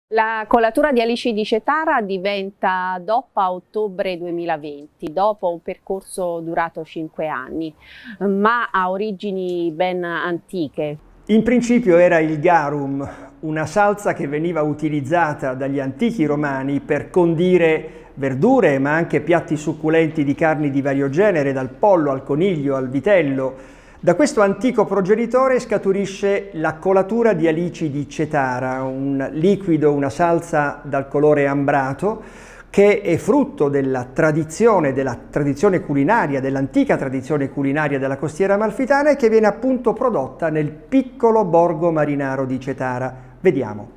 La colatura di alici di Cetara diventa DOP a ottobre 2020, dopo un percorso durato 5 anni, ma ha origini ben antiche. In principio era il garum, una salsa che veniva utilizzata dagli antichi romani per condire verdure, ma anche piatti succulenti di carni di vario genere, dal pollo al coniglio al vitello. Da questo antico progenitore scaturisce la colatura di alici di Cetara, un liquido, una salsa dal colore ambrato, che è frutto della tradizione culinaria, dell'antica tradizione culinaria della costiera amalfitana e che viene appunto prodotta nel piccolo borgo marinaro di Cetara. Vediamo.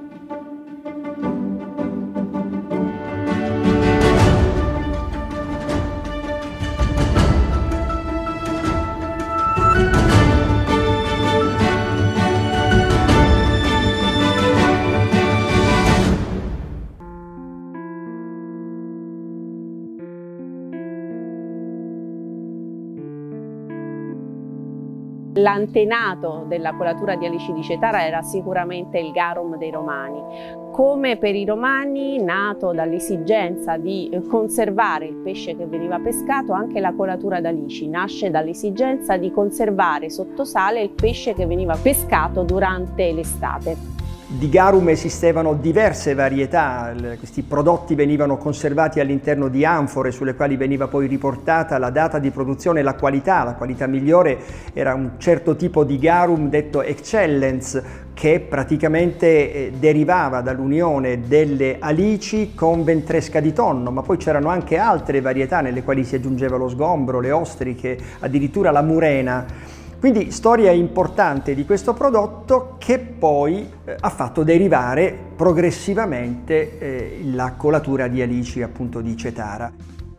L'antenato della colatura di alici di Cetara era sicuramente il garum dei Romani. Come per i Romani, nato dall'esigenza di conservare il pesce che veniva pescato, anche la colatura d'alici nasce dall'esigenza di conservare sotto sale il pesce che veniva pescato durante l'estate. Di garum esistevano diverse varietà, questi prodotti venivano conservati all'interno di anfore sulle quali veniva poi riportata la data di produzione e la qualità migliore era un certo tipo di garum detto excellence che praticamente derivava dall'unione delle alici con ventresca di tonno, ma poi c'erano anche altre varietà nelle quali si aggiungeva lo sgombro, le ostriche, addirittura la murena. Quindi storia importante di questo prodotto che poi ha fatto derivare progressivamente la colatura di alici appunto di Cetara.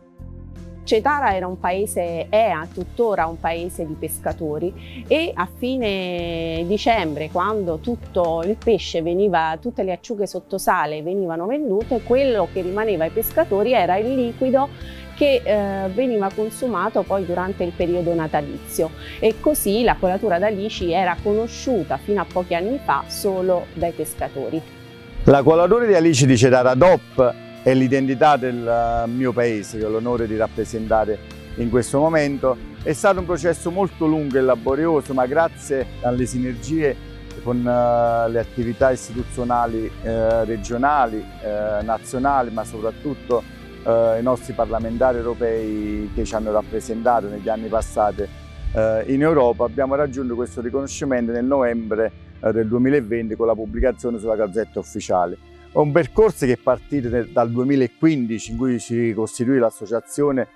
Cetara era un paese, è tuttora un paese di pescatori e a fine dicembre, quando tutto il pesce tutte le acciughe sotto sale venivano vendute, quello che rimaneva ai pescatori era il liquido che veniva consumato poi durante il periodo natalizio e così la colatura d'alici era conosciuta fino a pochi anni fa solo dai pescatori. La colatura di alici di Cetara DOP è l'identità del mio paese che ho l'onore di rappresentare in questo momento. È stato un processo molto lungo e laborioso, ma grazie alle sinergie con le attività istituzionali regionali, nazionali, ma soprattutto i nostri parlamentari europei che ci hanno rappresentato negli anni passati in Europa, abbiamo raggiunto questo riconoscimento nel novembre del 2020 con la pubblicazione sulla Gazzetta Ufficiale. È un percorso che è partito dal 2015 in cui si costituì l'associazione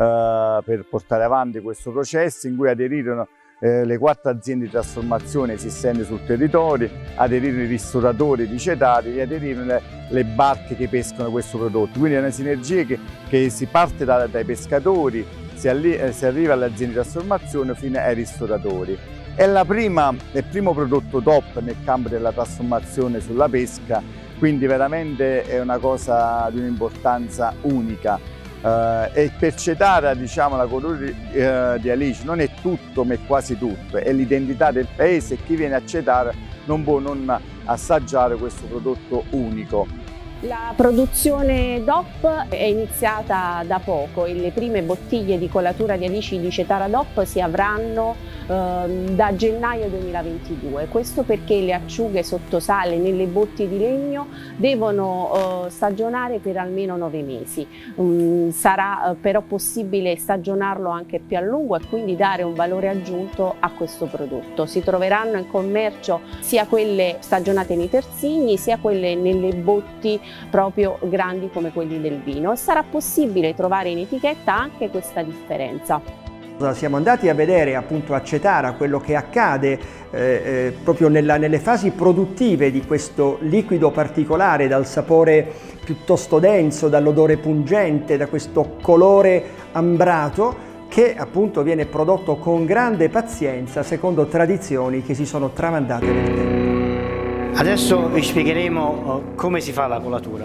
per portare avanti questo processo, in cui aderirono le 4 aziende di trasformazione esistenti sul territorio, aderirono i ristoratori di Cetara e aderirono le barche che pescano questo prodotto. Quindi è una sinergia che si parte dai pescatori, si arriva alle aziende di trasformazione fino ai ristoratori. È il primo prodotto DOP nel campo della trasformazione sulla pesca, quindi veramente è una cosa di un'importanza unica. E per Cetara, diciamo, la colatura di alici non è tutto ma è quasi tutto, è l'identità del paese e chi viene a Cetara non può non assaggiare questo prodotto unico. La produzione DOP è iniziata da poco e le prime bottiglie di colatura di alici di Cetara DOP si avranno da gennaio 2022. Questo perché le acciughe sotto sale nelle botti di legno devono stagionare per almeno 9 mesi. Sarà però possibile stagionarlo anche più a lungo e quindi dare un valore aggiunto a questo prodotto. Si troveranno in commercio sia quelle stagionate nei terzigni sia quelle nelle botti proprio grandi come quelli del vino e sarà possibile trovare in etichetta anche questa differenza. Siamo andati a vedere appunto a Cetara quello che accade proprio nelle fasi produttive di questo liquido particolare, dal sapore piuttosto denso, dall'odore pungente, da questo colore ambrato che appunto viene prodotto con grande pazienza secondo tradizioni che si sono tramandate nel tempo. Adesso vi spiegheremo come si fa la colatura,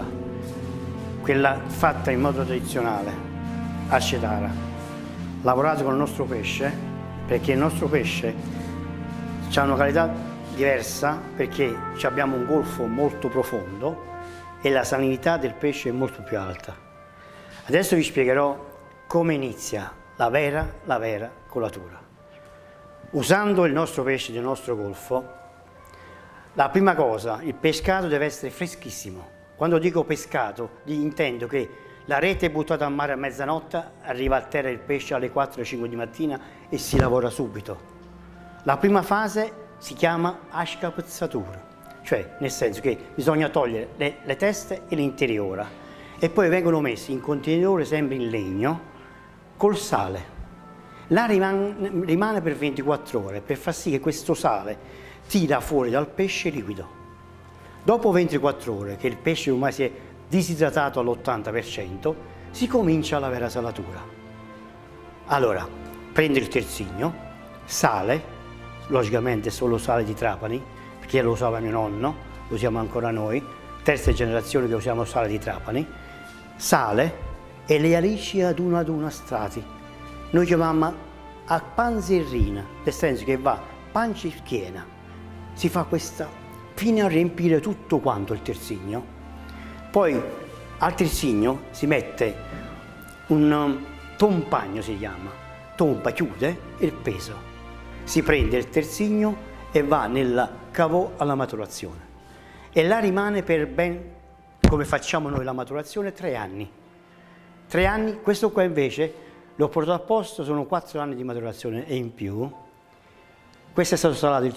quella fatta in modo tradizionale a Cetara. Lavorato con il nostro pesce, perché il nostro pesce ha una qualità diversa perché abbiamo un golfo molto profondo e la salinità del pesce è molto più alta. Adesso vi spiegherò come inizia la vera colatura. Usando il nostro pesce del nostro golfo, la prima cosa, il pescato deve essere freschissimo. Quando dico pescato, intendo che la rete è buttata a mare a mezzanotte, arriva a terra il pesce alle 4-5 di mattina e si lavora subito. La prima fase si chiama ascapezzatura, cioè nel senso che bisogna togliere le teste e l'interiora e poi vengono messi in contenitore sempre in legno col sale. Là rimane per 24 ore per far sì che questo sale tira fuori dal pesce liquido. Dopo 24 ore, che il pesce ormai si è disidratato all'80%, si comincia la vera salatura. Allora, prendo il terzigno, sale, logicamente solo sale di Trapani, perché lo usava mio nonno, lo usiamo ancora noi, terza generazione che usiamo sale di Trapani, sale e le alici ad una strati. Noi chiamiamo a panzerrina, nel senso che va pancia e schiena. Si fa questa fino a riempire tutto quanto il terzigno. Poi al terzigno si mette un tompagno, si chiama, tompa, chiude il peso. Si prende il terzigno e va nel cavò alla maturazione. E là rimane per ben, come facciamo noi la maturazione, 3 anni. 3 anni, questo qua invece l'ho portato a posto, sono 4 anni di maturazione e in più. Questo è stato salato il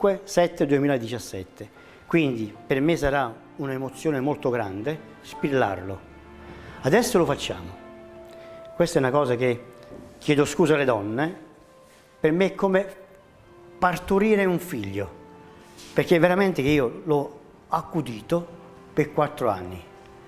5/7/2017, quindi per me sarà un'emozione molto grande spillarlo. Adesso lo facciamo. Questa è una cosa che, chiedo scusa alle donne, per me è come partorire un figlio, perché veramente che io l'ho accudito per 4 anni.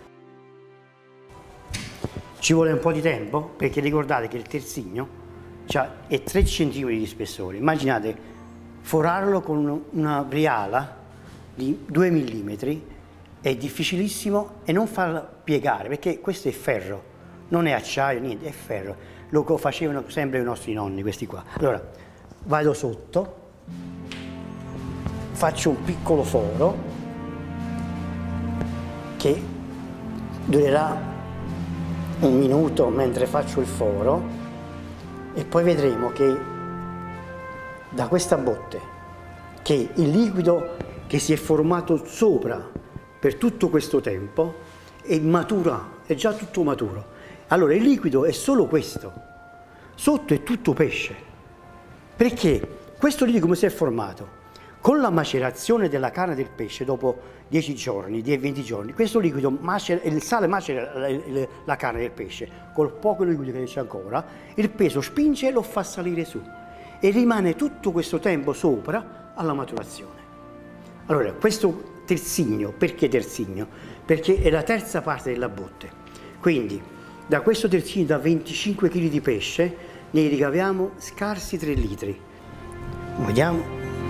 Ci vuole un po' di tempo, perché ricordate che il terzigno è 3 cm di spessore. Immaginate forarlo con una briala di 2 mm, è difficilissimo, e non farla piegare, perché questo è ferro, non è acciaio, niente, è ferro. Lo facevano sempre i nostri nonni, questi qua. Allora, vado sotto, faccio un piccolo foro che durerà 1 minuto mentre faccio il foro, e poi vedremo che da questa botte, che il liquido che si è formato sopra per tutto questo tempo è matura, è già tutto maturo. Allora il liquido è solo questo, sotto è tutto pesce. Perché questo liquido come si è formato? Con la macerazione della carne del pesce, dopo 10 giorni, 20 giorni, questo liquido macera, il sale macera la carne del pesce, col poco liquido che c'è ancora, il peso spinge e lo fa salire su. E rimane tutto questo tempo sopra alla maturazione. Allora, questo terzigno, perché terzigno? Perché è la terza parte della botte. Quindi, da questo terzigno da 25 kg di pesce, ne ricaviamo scarsi 3 litri. Vediamo.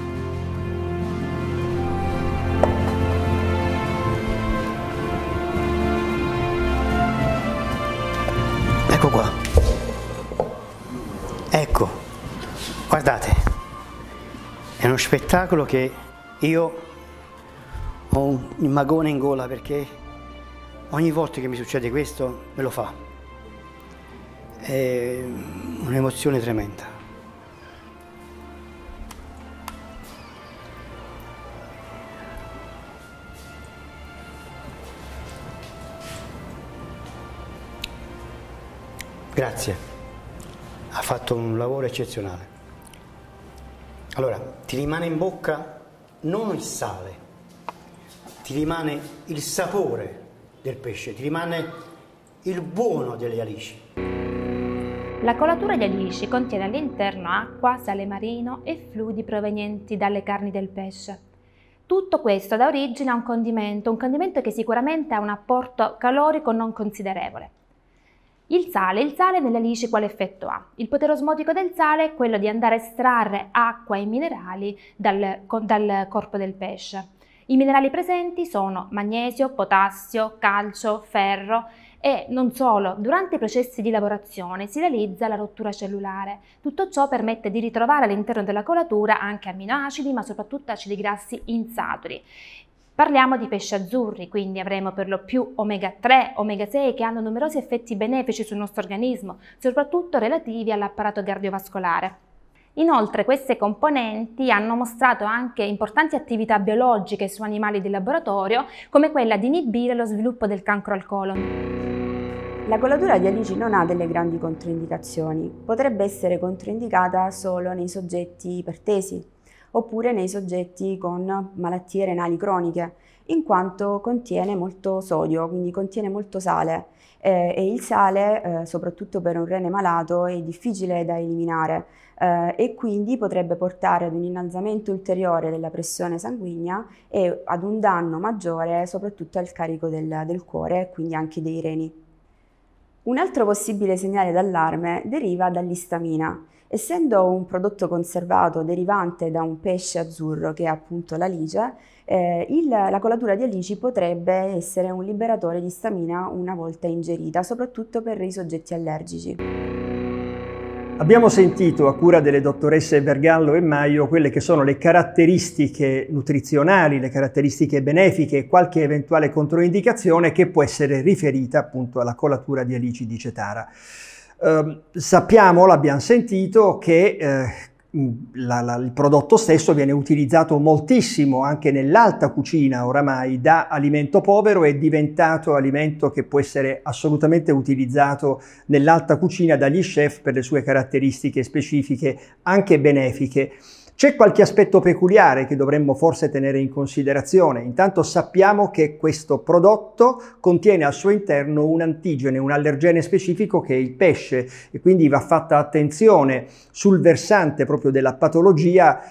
Ecco qua. Ecco. Guardate, è uno spettacolo che io ho un magone in gola, perché ogni volta che mi succede questo me lo fa. È un'emozione tremenda. Grazie, ha fatto un lavoro eccezionale. Allora, ti rimane in bocca non il sale, ti rimane il sapore del pesce, ti rimane il buono delle alici. La colatura di alici contiene all'interno acqua, sale marino e fluidi provenienti dalle carni del pesce. Tutto questo dà origine a un condimento che sicuramente ha un apporto calorico non considerevole. Il sale nelle alici quale effetto ha? Il potere osmotico del sale è quello di andare a estrarre acqua e minerali dal corpo del pesce. I minerali presenti sono magnesio, potassio, calcio, ferro e non solo, durante i processi di lavorazione si realizza la rottura cellulare. Tutto ciò permette di ritrovare all'interno della colatura anche amminoacidi, ma soprattutto acidi grassi insaturi. Parliamo di pesci azzurri, quindi avremo per lo più omega 3, omega 6 che hanno numerosi effetti benefici sul nostro organismo, soprattutto relativi all'apparato cardiovascolare. Inoltre queste componenti hanno mostrato anche importanti attività biologiche su animali di laboratorio, come quella di inibire lo sviluppo del cancro al colon. La colatura di alici non ha delle grandi controindicazioni, potrebbe essere controindicata solo nei soggetti ipertesi oppure nei soggetti con malattie renali croniche, in quanto contiene molto sodio, quindi contiene molto sale e il sale, soprattutto per un rene malato, è difficile da eliminare e quindi potrebbe portare ad un innalzamento ulteriore della pressione sanguigna e ad un danno maggiore soprattutto al carico del cuore e quindi anche dei reni. Un altro possibile segnale d'allarme deriva dall'istamina. Essendo un prodotto conservato derivante da un pesce azzurro che è appunto l'alice, la colatura di alici potrebbe essere un liberatore di istamina una volta ingerita, soprattutto per i soggetti allergici. Abbiamo sentito a cura delle dottoresse Vergallo e Maio quelle che sono le caratteristiche nutrizionali, le caratteristiche benefiche e qualche eventuale controindicazione che può essere riferita appunto alla colatura di alici di Cetara. Sappiamo, l'abbiamo sentito, che il prodotto stesso viene utilizzato moltissimo anche nell'alta cucina oramai, da alimento povero è diventato alimento che può essere assolutamente utilizzato nell'alta cucina dagli chef per le sue caratteristiche specifiche anche benefiche. C'è qualche aspetto peculiare che dovremmo forse tenere in considerazione. Intanto sappiamo che questo prodotto contiene al suo interno un antigene, un allergene specifico che è il pesce e quindi va fatta attenzione sul versante proprio della patologia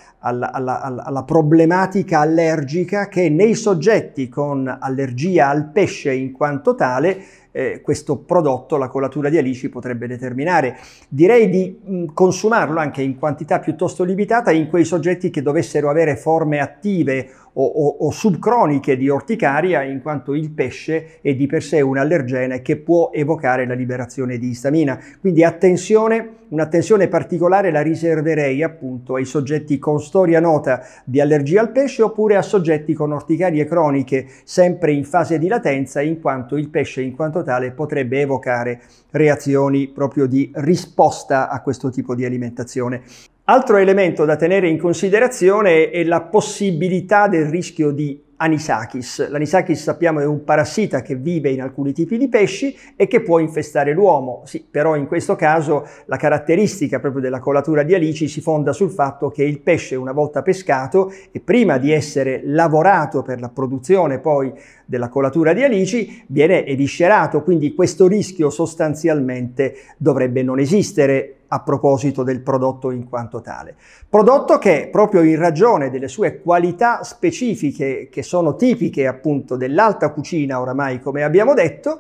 alla problematica allergica che nei soggetti con allergia al pesce in quanto tale questo prodotto, la colatura di alici, potrebbe determinare. Direi di consumarlo anche in quantità piuttosto limitata in quei soggetti che dovessero avere forme attive o subcroniche di orticaria, in quanto il pesce è di per sé un allergene che può evocare la liberazione di istamina. Quindi attenzione, un'attenzione particolare la riserverei appunto ai soggetti con storia nota di allergia al pesce oppure a soggetti con orticarie croniche sempre in fase di latenza, in quanto il pesce in quanto tale potrebbe evocare reazioni proprio di risposta a questo tipo di alimentazione. Altro elemento da tenere in considerazione è la possibilità del rischio di anisakis. L'anisakis sappiamo è un parassita che vive in alcuni tipi di pesci e che può infestare l'uomo. Sì, però in questo caso la caratteristica proprio della colatura di alici si fonda sul fatto che il pesce, una volta pescato e prima di essere lavorato per la produzione poi della colatura di alici, viene eviscerato, quindi questo rischio sostanzialmente dovrebbe non esistere a proposito del prodotto in quanto tale. Prodotto che proprio in ragione delle sue qualità specifiche che sono tipiche appunto dell'alta cucina oramai, come abbiamo detto,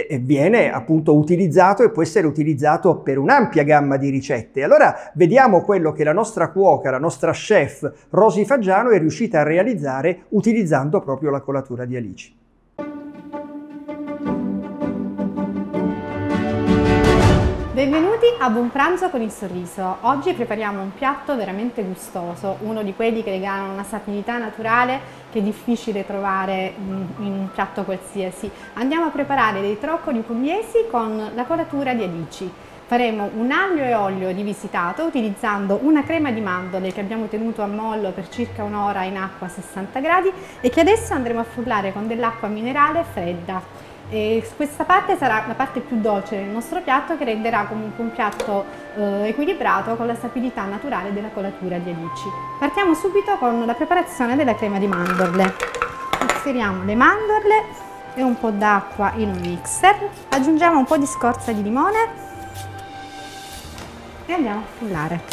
viene appunto utilizzato e può essere utilizzato per un'ampia gamma di ricette. Allora vediamo quello che la nostra cuoca, la nostra chef Rosy Faggiano è riuscita a realizzare utilizzando proprio la colatura di alici. Benvenuti a Buon Pranzo con il Sorriso. Oggi prepariamo un piatto veramente gustoso, uno di quelli che regalano una sapidità naturale che è difficile trovare in un piatto qualsiasi. Andiamo a preparare dei troccoli pugliesi con la colatura di alici. Faremo un aglio e olio rivisitato utilizzando una crema di mandorle che abbiamo tenuto a mollo per circa un'ora in acqua a 60 gradi e che adesso andremo a frullare con dell'acqua minerale fredda. E questa parte sarà la parte più dolce del nostro piatto, che renderà comunque un piatto equilibrato con la sapidità naturale della colatura di alici. Partiamo subito con la preparazione della crema di mandorle. Inseriamo le mandorle e un po' d'acqua in un mixer, aggiungiamo un po' di scorza di limone e andiamo a frullare.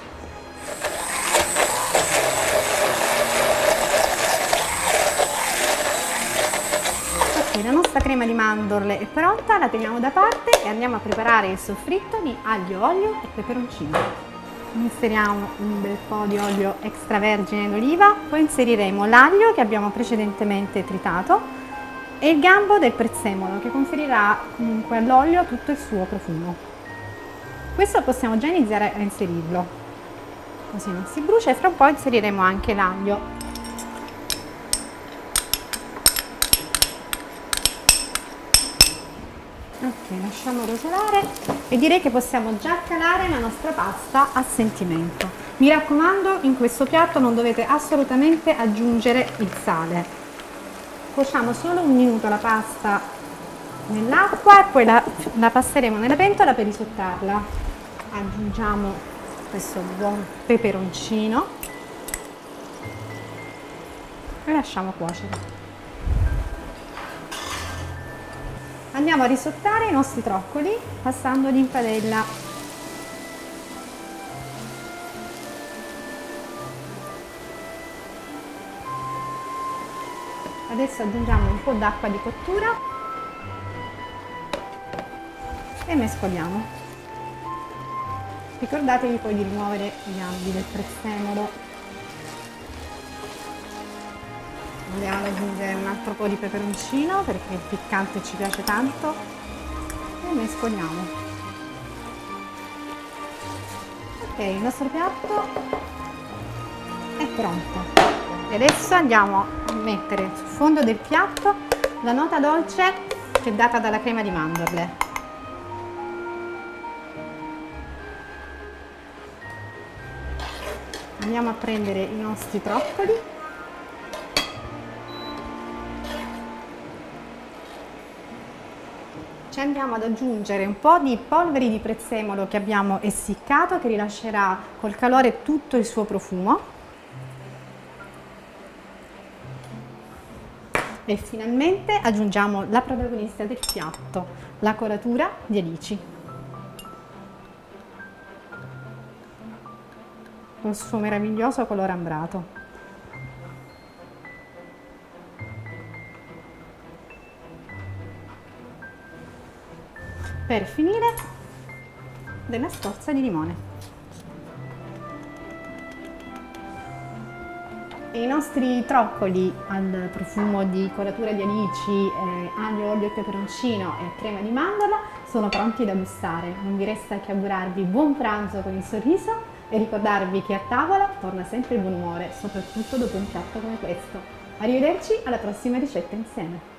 La nostra crema di mandorle è pronta, la teniamo da parte e andiamo a preparare il soffritto di aglio, olio e peperoncino. inseriamo un bel po' di olio extravergine d'oliva, poi inseriremo l'aglio che abbiamo precedentemente tritato e il gambo del prezzemolo che conferirà comunque all'olio tutto il suo profumo. Questo possiamo già iniziare a inserirlo, così non si brucia, e fra un po' inseriremo anche l'aglio. Ok, lasciamo rosolare e direi che possiamo già calare la nostra pasta a sentimento. Mi raccomando, in questo piatto non dovete assolutamente aggiungere il sale. Cuociamo solo un minuto la pasta nell'acqua e poi la passeremo nella pentola per risottarla. Aggiungiamo questo buon peperoncino e lasciamo cuocere. Andiamo a risottare i nostri troccoli passandoli in padella. Adesso aggiungiamo un po' d'acqua di cottura e mescoliamo. Ricordatevi poi di rimuovere i gambi del prezzemolo. Andiamo ad aggiungere un altro po' di peperoncino perché il piccante ci piace tanto e mescoliamo. Ok, il nostro piatto è pronto. E adesso andiamo a mettere sul fondo del piatto la nota dolce che è data dalla crema di mandorle. Andiamo a prendere i nostri troccoli . Ci andiamo ad aggiungere un po' di polvere di prezzemolo che abbiamo essiccato, che rilascerà col calore tutto il suo profumo. E finalmente aggiungiamo la protagonista del piatto, la colatura di alici. Col suo meraviglioso colore ambrato. Per finire, della scorza di limone. I nostri troccoli al profumo di colatura di alici, aglio, olio e peperoncino e crema di mandorla sono pronti da gustare. Non vi resta che augurarvi buon pranzo con il sorriso e ricordarvi che a tavola torna sempre il buon umore, soprattutto dopo un piatto come questo. Arrivederci alla prossima ricetta insieme!